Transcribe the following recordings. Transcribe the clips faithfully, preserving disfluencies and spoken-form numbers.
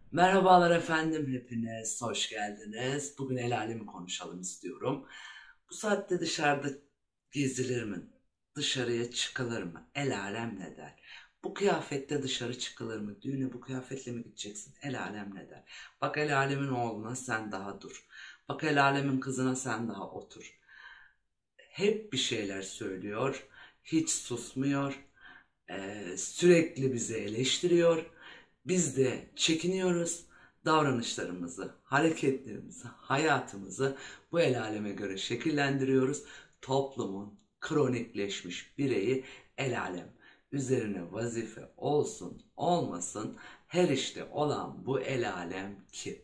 Merhabalar efendim, hepiniz hoş geldiniz. Bugün el alemi konuşalım istiyorum. Bu saatte dışarıda gezilir mi? Dışarıya çıkılır mı? El alem ne der? Bu kıyafette dışarı çıkılır mı? Düğüne bu kıyafetle mi gideceksin? El alem ne der? Bak el alemin oğluna sen daha dur. Bak el alemin kızına sen daha otur. Hep bir şeyler söylüyor, hiç susmuyor. Ee, sürekli bizi eleştiriyor. Biz de çekiniyoruz. Davranışlarımızı, hareketlerimizi, hayatımızı bu el aleme göre şekillendiriyoruz. Toplumun kronikleşmiş bireyi el alem. Üzerine vazife olsun olmasın her işte olan bu el alem kim?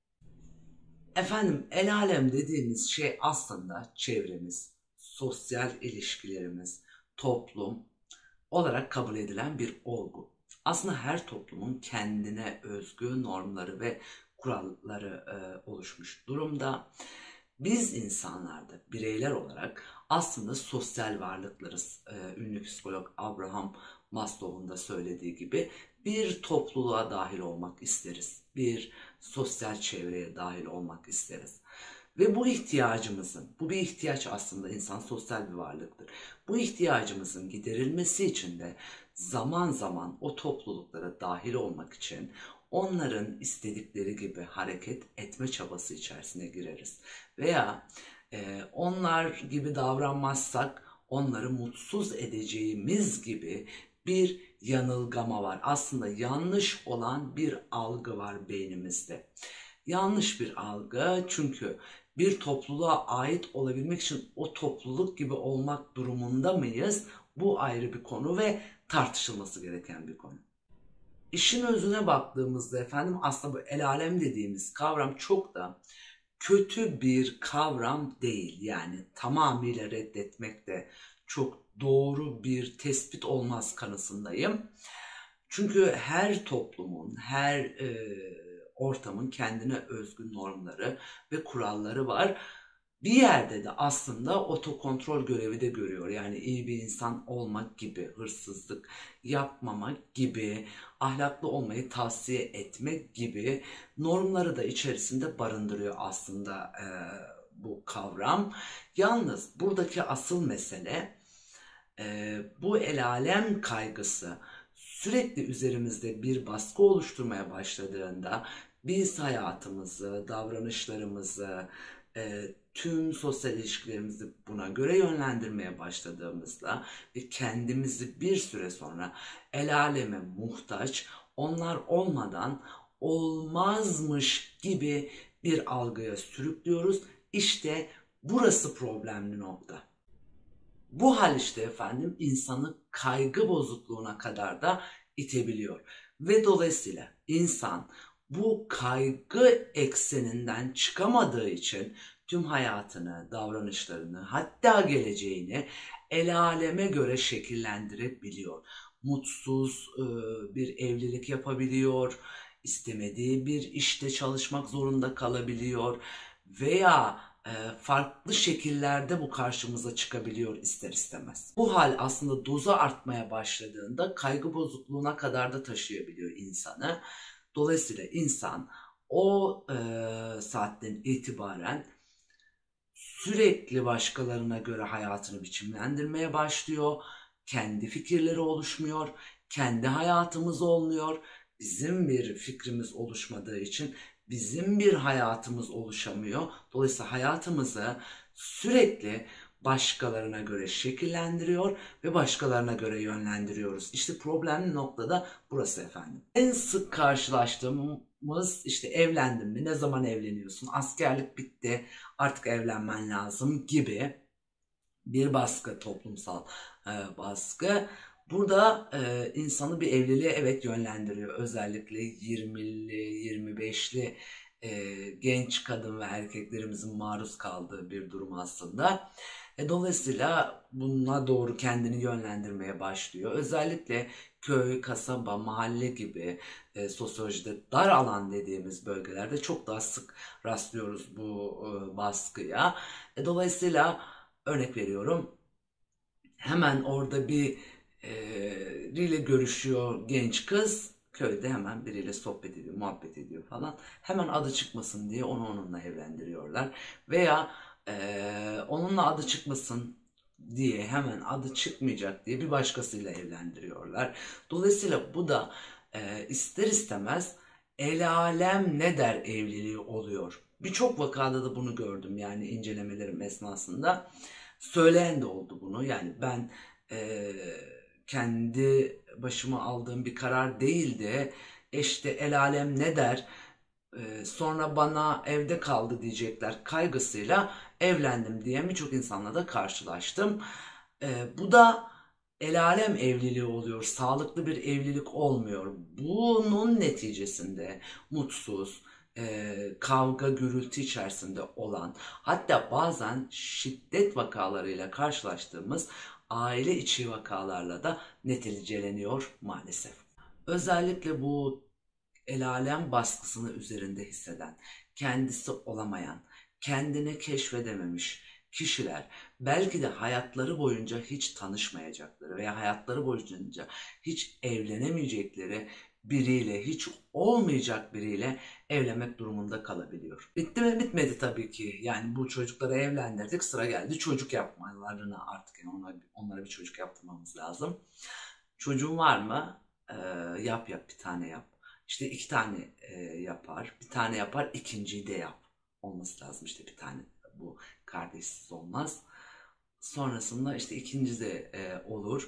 Efendim el alem dediğimiz şey aslında çevremiz, sosyal ilişkilerimiz, toplum, olarak kabul edilen bir olgu. Aslında her toplumun kendine özgü normları ve kuralları e, oluşmuş durumda. Biz insanlarda bireyler olarak aslında sosyal varlıklarız. E, ünlü psikolog Abraham Maslow'un da söylediği gibi bir topluluğa dahil olmak isteriz. Bir sosyal çevreye dahil olmak isteriz. Ve bu ihtiyacımızın, bu bir ihtiyaç aslında, insan sosyal bir varlıktır. Bu ihtiyacımızın giderilmesi için de zaman zaman o topluluklara dahil olmak için onların istedikleri gibi hareket etme çabası içerisine gireriz. Veya e, onlar gibi davranmazsak onları mutsuz edeceğimiz gibi bir yanılgama var. Aslında yanlış olan bir algı var beynimizde. Yanlış bir algı, çünkü bir topluluğa ait olabilmek için o topluluk gibi olmak durumunda mıyız? Bu ayrı bir konu ve tartışılması gereken bir konu. İşin özüne baktığımızda efendim aslında bu el alem dediğimiz kavram çok da kötü bir kavram değil. Yani tamamıyla reddetmek de çok doğru bir tespit olmaz kanısındayım. Çünkü her toplumun, her e, ortamın kendine özgü normları ve kuralları var. Bir yerde de aslında otokontrol görevi de görüyor. Yani iyi bir insan olmak gibi, hırsızlık yapmamak gibi, ahlaklı olmayı tavsiye etmek gibi normları da içerisinde barındırıyor aslında e, bu kavram. Yalnız buradaki asıl mesele e, bu el alem kaygısı sürekli üzerimizde bir baskı oluşturmaya başladığında biz hayatımızı, davranışlarımızı, e, tüm sosyal ilişkilerimizi buna göre yönlendirmeye başladığımızda ve kendimizi bir süre sonra el aleme muhtaç, onlar olmadan olmazmış gibi bir algıya sürüklüyoruz. İşte burası problemli nokta. Bu hal işte efendim insanı kaygı bozukluğuna kadar da itebiliyor. Ve dolayısıyla insan bu kaygı ekseninden çıkamadığı için tüm hayatını, davranışlarını, hatta geleceğini el aleme göre şekillendirebiliyor. Mutsuz e, bir evlilik yapabiliyor, istemediği bir işte çalışmak zorunda kalabiliyor veya e, farklı şekillerde bu karşımıza çıkabiliyor ister istemez. Bu hal aslında dozu artmaya başladığında kaygı bozukluğuna kadar da taşıyabiliyor insanı. Dolayısıyla insan o e, saatten itibaren sürekli başkalarına göre hayatını biçimlendirmeye başlıyor. Kendi fikirleri oluşmuyor, kendi hayatımız olmuyor. Bizim bir fikrimiz oluşmadığı için bizim bir hayatımız oluşamıyor. Dolayısıyla hayatımızı sürekli başkalarına göre şekillendiriyor ve başkalarına göre yönlendiriyoruz. İşte problemli noktada burası efendim. En sık karşılaştığımız işte evlendin mi, ne zaman evleniyorsun, askerlik bitti, artık evlenmen lazım gibi bir baskı, toplumsal e, baskı. Burada e, insanı bir evliliğe evet yönlendiriyor. Özellikle yirmili, yirmi beşli e, genç kadın ve erkeklerimizin maruz kaldığı bir durum aslında. E, dolayısıyla buna doğru kendini yönlendirmeye başlıyor. Özellikle köy, kasaba, mahalle gibi e, sosyolojide dar alan dediğimiz bölgelerde çok daha sık rastlıyoruz bu e, baskıya. E, dolayısıyla örnek veriyorum, hemen orada bir e, biriyle görüşüyor genç kız. Köyde hemen biriyle sohbet ediyor, muhabbet ediyor falan. Hemen adı çıkmasın diye onu onunla evlendiriyorlar. Veya eee, onunla adı çıkmasın diye hemen adı çıkmayacak diye bir başkasıyla evlendiriyorlar. Dolayısıyla bu da eee, ister istemez el alem ne der evliliği oluyor. Birçok vakada da bunu gördüm yani incelemelerim esnasında. Söyleyen de oldu bunu. Yani ben eee, kendi başıma aldığım bir karar değildi. İşte el alem ne der, eee, sonra bana evde kaldı diyecekler kaygısıyla evlendim diye birçok insanla da karşılaştım. Eee, bu da el alem evliliği oluyor. Sağlıklı bir evlilik olmuyor. Bunun neticesinde mutsuz, eee, kavga gürültü içerisinde olan, hatta bazen şiddet vakalarıyla karşılaştığımız aile içi vakalarla da neticeleniyor maalesef. Özellikle bu el alem baskısını üzerinde hisseden, kendisi olamayan, kendini keşfedememiş kişiler belki de hayatları boyunca hiç tanışmayacakları veya hayatları boyunca hiç evlenemeyecekleri biriyle, hiç olmayacak biriyle evlenmek durumunda kalabiliyor. Bitti mi? Bitmedi tabii ki. Yani bu çocukları evlendirdik, sıra geldi çocuk yapmalarına artık. Yani onlara, onlara bir çocuk yaptırmamız lazım. Çocuğun var mı? Ee, yap yap bir tane yap. İşte iki tane e, yapar, bir tane yapar, ikinciyi de yap. Olması lazım işte bir tane. Bu kardeşsiz olmaz. Sonrasında işte ikinci de e, olur.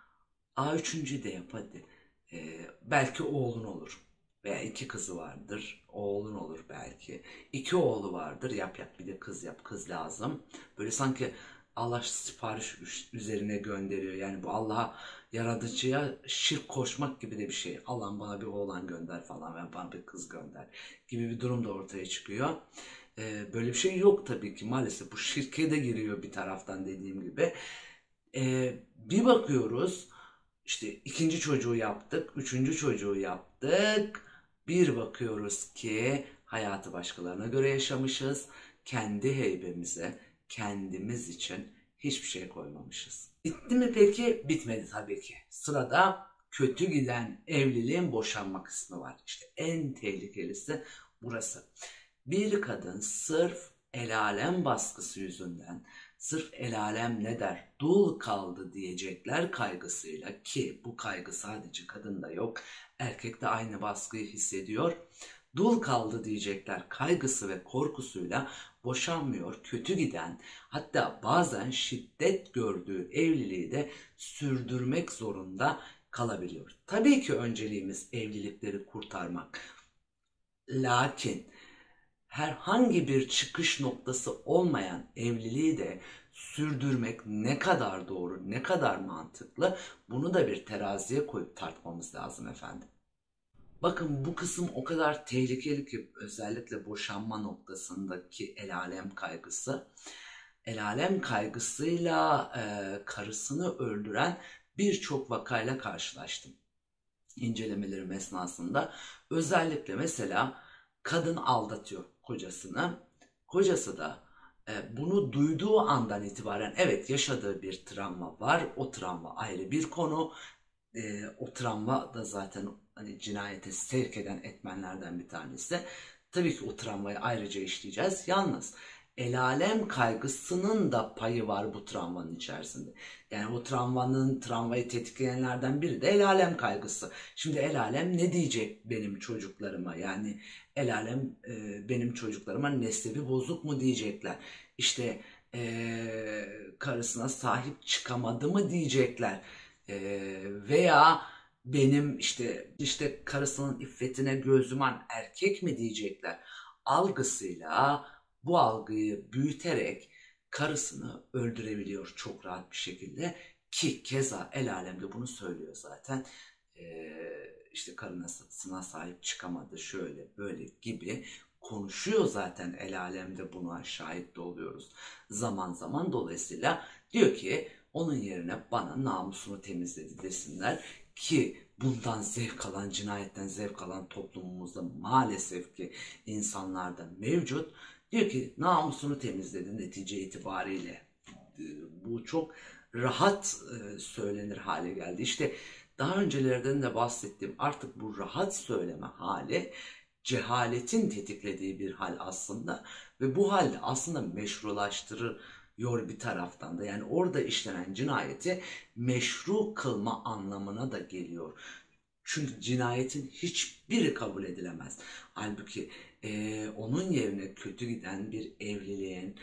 A üçüncü de yap hadi. E, belki oğlun olur. Veya iki kızı vardır. Oğlun olur belki. İki oğlu vardır. Yap yap bir de kız yap. Kız lazım. Böyle sanki Allah sipariş üzerine gönderiyor. Yani bu Allah'a, yaratıcıya şirk koşmak gibi de bir şey. Allah'ım bana bir oğlan gönder falan veya bana bir kız gönder gibi bir durum da ortaya çıkıyor. Ee, böyle bir şey yok tabii ki maalesef. Bu şirke de giriyor bir taraftan dediğim gibi. Ee, bir bakıyoruz işte ikinci çocuğu yaptık, üçüncü çocuğu yaptık. Bir bakıyoruz ki hayatı başkalarına göre yaşamışız. Kendi heybemize, kendimiz için hiçbir şey koymamışız. Bitti mi peki? Bitmedi tabii ki. Sırada kötü giden evliliğin boşanma kısmı var. İşte en tehlikelisi burası. Bir kadın sırf el alem baskısı yüzünden, sırf el alem ne der, dul kaldı diyecekler kaygısıyla, ki bu kaygı sadece kadında yok, erkek de aynı baskıyı hissediyor. Dul kaldı diyecekler kaygısı ve korkusuyla boşanmıyor, kötü giden, hatta bazen şiddet gördüğü evliliği de sürdürmek zorunda kalabiliyor. Tabii ki önceliğimiz evlilikleri kurtarmak. Lakin herhangi bir çıkış noktası olmayan evliliği de sürdürmek ne kadar doğru, ne kadar mantıklı, bunu da bir teraziye koyup tartmamız lazım efendim. Bakın bu kısım o kadar tehlikeli ki, özellikle boşanma noktasındaki el alem kaygısı. El alem kaygısıyla e, karısını öldüren birçok vakayla karşılaştım incelemelerim esnasında. Özellikle mesela kadın aldatıyor kocasını. Kocası da e, bunu duyduğu andan itibaren, evet, yaşadığı bir travma var. O travma ayrı bir konu. E, o travma da zaten hani cinayete sevk eden etmenlerden bir tanesi. Tabii ki o travmayı ayrıca işleyeceğiz. Yalnız el alem kaygısının da payı var bu travmanın içerisinde. Yani o travmanın, travmayı tetikleyenlerden biri de el alem kaygısı. Şimdi el alem ne diyecek benim çocuklarıma? Yani el alem e, benim çocuklarıma nesli bozuk mu diyecekler? İşte e, karısına sahip çıkamadı mı diyecekler? E, veya benim işte işte karısının iffetine göz yuman erkek mi diyecekler? Algısıyla bu algıyı büyüterek karısını öldürebiliyor çok rahat bir şekilde, ki keza el alem de bunu söylüyor zaten. Ee, işte karısına sahip çıkamadı, şöyle böyle gibi konuşuyor zaten, el alemde buna şahit de oluyoruz zaman zaman. Dolayısıyla diyor ki onun yerine bana namusunu temizledi desinler, ki bundan zevk alan, cinayetten zevk alan toplumumuzda maalesef ki insanlarda mevcut. Diyor ki namusunu temizledi netice itibariyle. Bu çok rahat söylenir hale geldi. İşte Daha öncelerden de bahsettiğim artık bu rahat söyleme hali cehaletin tetiklediği bir hal aslında ve bu halde aslında meşrulaştırıyor bir taraftan da. Yani orada işlenen cinayeti meşru kılma anlamına da geliyor. Çünkü cinayetin hiçbiri kabul edilemez. Halbuki e, onun yerine kötü giden bir evliliğin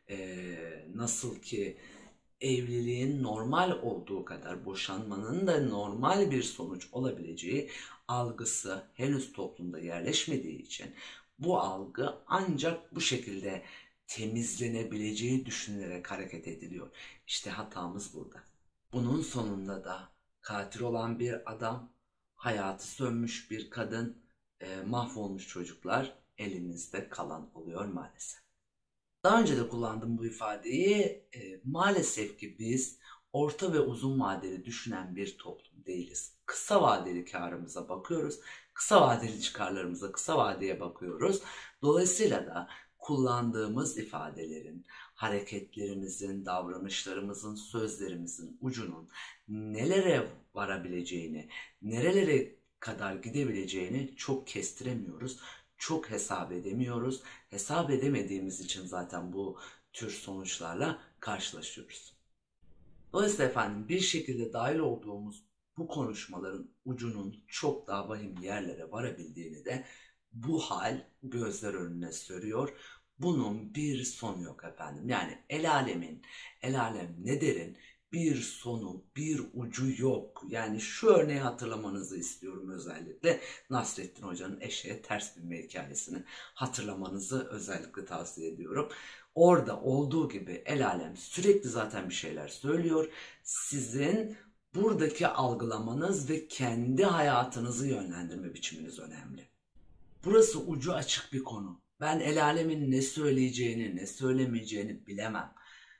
e, nasıl ki evliliğin normal olduğu kadar boşanmanın da normal bir sonuç olabileceği algısı henüz toplumda yerleşmediği için bu algı ancak bu şekilde temizlenebileceği düşünülerek hareket ediliyor. İşte hatamız burada. Bunun sonunda da katil olan bir adam, hayatı sönmüş bir kadın, e, mahvolmuş çocuklar elimizde kalan oluyor maalesef. Daha önce de kullandım bu ifadeyi. E, maalesef ki biz orta ve uzun vadeli düşünen bir toplum değiliz. Kısa vadeli karımıza bakıyoruz. Kısa vadeli çıkarlarımıza, kısa vadeye bakıyoruz. Dolayısıyla da kullandığımız ifadelerin, hareketlerimizin, davranışlarımızın, sözlerimizin ucunun nelere varabileceğini, nerelere kadar gidebileceğini çok kestiremiyoruz. Çok hesap edemiyoruz. Hesap edemediğimiz için zaten bu tür sonuçlarla karşılaşıyoruz. Dolayısıyla efendim bir şekilde dahil olduğumuz bu konuşmaların ucunun çok daha vahim yerlere varabildiğini de bu hal gözler önüne seriyor. Bunun bir sonu yok efendim. Yani el alemin, el alem ne derin bir sonu, bir ucu yok. Yani şu örneği hatırlamanızı istiyorum özellikle. Nasrettin Hoca'nın eşeğe ters binme hikayesini hatırlamanızı özellikle tavsiye ediyorum. Orada olduğu gibi el alem sürekli zaten bir şeyler söylüyor. Sizin buradaki algılamanız ve kendi hayatınızı yönlendirme biçiminiz önemli. Burası ucu açık bir konu. Ben el alemin ne söyleyeceğini, ne söylemeyeceğini bilemem.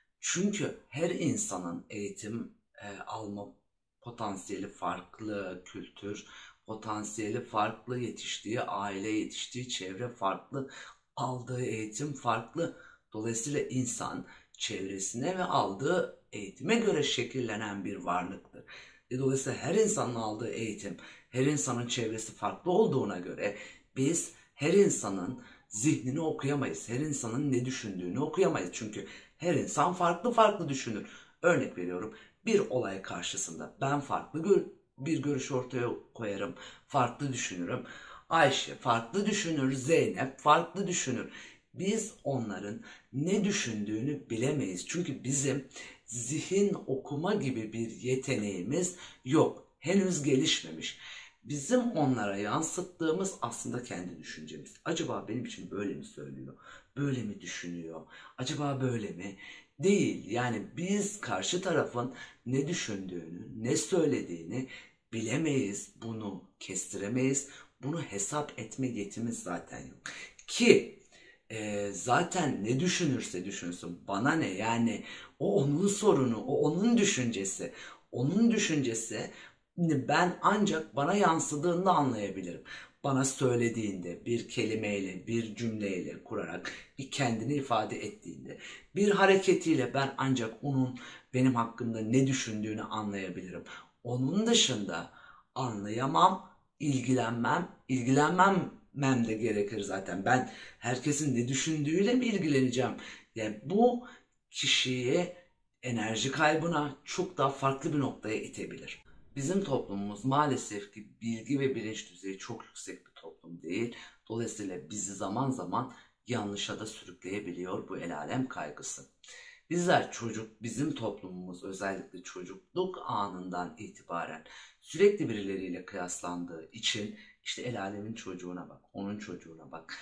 Çünkü her insanın eğitim e, alma potansiyeli farklı, kültür potansiyeli farklı, yetiştiği aile, yetiştiği çevre farklı, aldığı eğitim farklı. Dolayısıyla insan çevresine ve aldığı eğitime göre şekillenen bir varlıktır. E, dolayısıyla her insanın aldığı eğitim, her insanın çevresi farklı olduğuna göre biz her insanın zihnini okuyamayız. Her insanın ne düşündüğünü okuyamayız. Çünkü her insan farklı farklı düşünür. Örnek veriyorum, bir olay karşısında ben farklı gör bir görüş ortaya koyarım, farklı düşünürüm. Ayşe farklı düşünür, Zeynep farklı düşünür. Biz onların ne düşündüğünü bilemeyiz. Çünkü bizim zihin okuma gibi bir yeteneğimiz yok. Henüz gelişmemiş. Bizim onlara yansıttığımız aslında kendi düşüncemiz. Acaba benim için böyle mi söylüyor? Böyle mi düşünüyor? Acaba böyle mi? Değil. Yani biz karşı tarafın ne düşündüğünü, ne söylediğini bilemeyiz. Bunu kestiremeyiz. Bunu hesap etme yetimiz zaten yok. Ki e, zaten ne düşünürse düşünsün bana ne? Yani o onun sorunu, o onun düşüncesi. Onun düşüncesi ben ancak bana yansıdığında anlayabilirim. Bana söylediğinde, bir kelimeyle, bir cümleyle kurarak bir kendini ifade ettiğinde, bir hareketiyle ben ancak onun benim hakkımda ne düşündüğünü anlayabilirim. Onun dışında anlayamam, ilgilenmem, ilgilenmem de gerekir zaten. Ben herkesin ne düşündüğüyle mi ilgileneceğim? Yani bu kişiyi enerji kaybına çok daha farklı bir noktaya itebilir. Bizim toplumumuz maalesef ki bilgi ve bilinç düzeyi çok yüksek bir toplum değil. Dolayısıyla bizi zaman zaman yanlışa da sürükleyebiliyor bu el alem kaygısı. Bizler çocuk, bizim toplumumuz özellikle çocukluk anından itibaren sürekli birileriyle kıyaslandığı için işte el alemin çocuğuna bak, onun çocuğuna bak,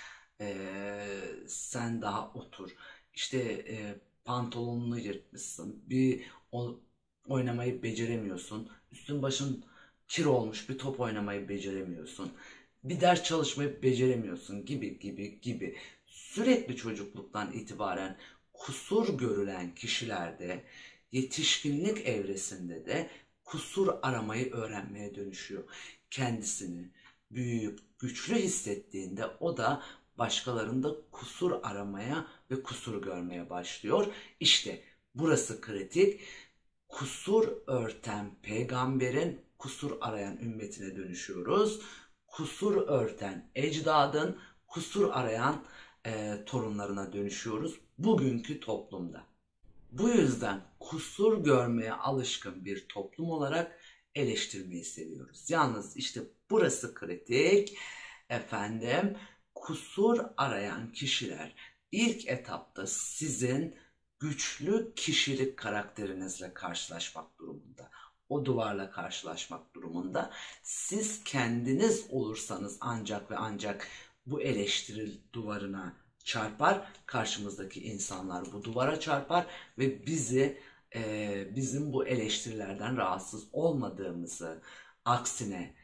ee, sen daha otur, işte e, pantolonunu yırtmışsın, bir o, oynamayı beceremiyorsun, üstün başın kir olmuş bir top oynamayı beceremiyorsun, bir ders çalışmayı beceremiyorsun gibi gibi gibi sürekli çocukluktan itibaren kusur görülen kişilerde yetişkinlik evresinde de kusur aramayı öğrenmeye dönüşüyor. Kendisini büyük, güçlü hissettiğinde o da başkalarında kusur aramaya ve kusur görmeye başlıyor. İşte burası kritik. Kusur örten peygamberin kusur arayan ümmetine dönüşüyoruz. Kusur örten ecdadın kusur arayan e, torunlarına dönüşüyoruz bugünkü toplumda. Bu yüzden kusur görmeye alışkın bir toplum olarak eleştirmeyi seviyoruz. Yalnız işte burası kritik. Efendim, kusur arayan kişiler ilk etapta sizin güçlü kişilik karakterinizle karşılaşmak durumunda. O duvarla karşılaşmak durumunda. Siz kendiniz olursanız ancak ve ancak bu eleştiri duvarına çarpar. Karşımızdaki insanlar bu duvara çarpar ve bizi e, bizim bu eleştirilerden rahatsız olmadığımızı, aksine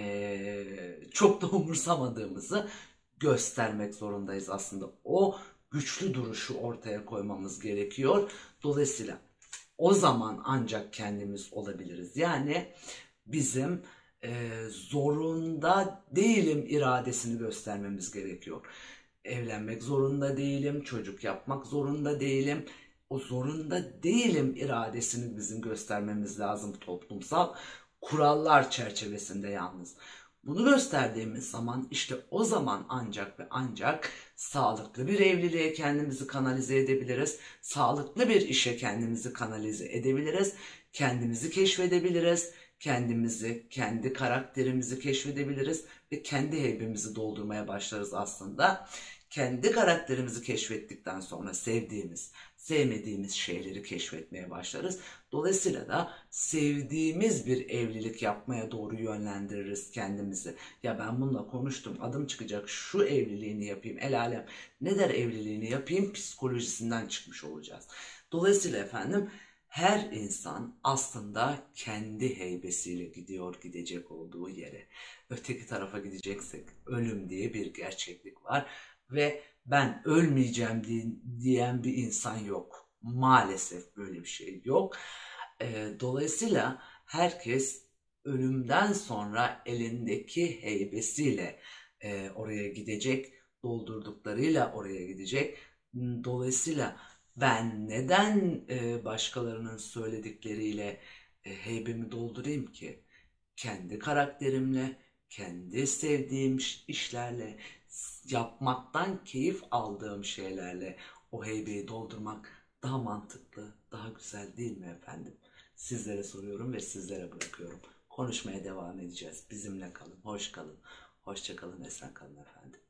e, çok da umursamadığımızı göstermek zorundayız aslında. O güçlü duruşu ortaya koymamız gerekiyor. Dolayısıyla o zaman ancak kendimiz olabiliriz. Yani bizim e, zorunda değilim iradesini göstermemiz gerekiyor. Evlenmek zorunda değilim, çocuk yapmak zorunda değilim. O zorunda değilim iradesini bizim göstermemiz lazım toplumsal kurallar çerçevesinde yalnız. Bunu gösterdiğimiz zaman işte o zaman ancak ve ancak sağlıklı bir evliliğe kendimizi kanalize edebiliriz. Sağlıklı bir işe kendimizi kanalize edebiliriz. Kendimizi keşfedebiliriz. Kendimizi, kendi karakterimizi keşfedebiliriz ve kendi heybemizi doldurmaya başlarız aslında. Kendi karakterimizi keşfettikten sonra sevdiğimiz, sevmediğimiz şeyleri keşfetmeye başlarız. Dolayısıyla da sevdiğimiz bir evlilik yapmaya doğru yönlendiririz kendimizi. Ya ben bununla konuştum, adım çıkacak, şu evliliğini yapayım, el alem ne der evliliğini yapayım psikolojisinden çıkmış olacağız. Dolayısıyla efendim her insan aslında kendi heybesiyle gidiyor gidecek olduğu yere. Öteki tarafa gideceksek ölüm diye bir gerçeklik var. Ve ben ölmeyeceğim diyen bir insan yok. Maalesef böyle bir şey yok. Dolayısıyla herkes ölümden sonra elindeki heybesiyle oraya gidecek, doldurduklarıyla oraya gidecek. Dolayısıyla ben neden başkalarının söyledikleriyle heybemi doldurayım ki? Kendi karakterimle, kendi sevdiğim işlerle, yapmaktan keyif aldığım şeylerle o heybeyi doldurmak daha mantıklı, daha güzel değil mi efendim? Sizlere soruyorum ve sizlere bırakıyorum. Konuşmaya devam edeceğiz. Bizimle kalın, hoş kalın, hoşça kalın, esen kalın efendim.